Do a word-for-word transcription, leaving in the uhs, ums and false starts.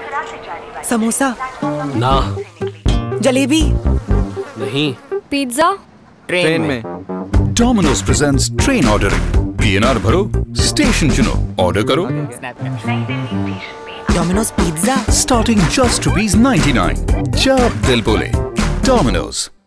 समोसा ना, जलेबी नहीं, pizza train में। Domino's presents train ordering. P N R भरो, स्टेशन चुनो, ऑर्डर करो। Domino's pizza Starting just rupees ninety-nine. जब दिल बोले, Domino's.